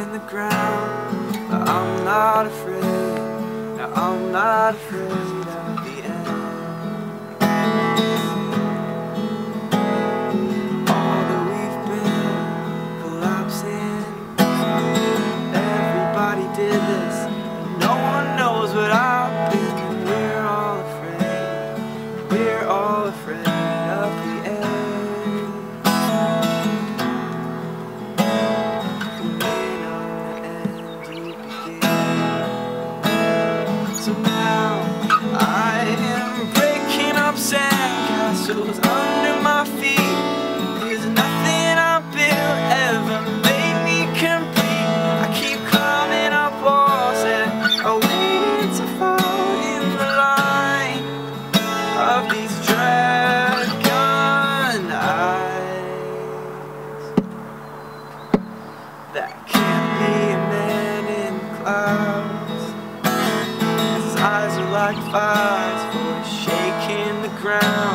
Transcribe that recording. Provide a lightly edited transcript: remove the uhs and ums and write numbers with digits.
shaking the ground, but I'm not afraid. No, I'm not afraid of the end. All that we've been collapsing, everybody did this, but no one knows what I've been. We're all afraid. We're all afraid of the end. So now I am breaking up sandcastles under my feet, 'cause nothing I built ever made me complete. I keep climbing up walls that are waiting to fall in the line of these dragon eyes. That can't be a man in clouds. Eyes are like fires for shaking the ground.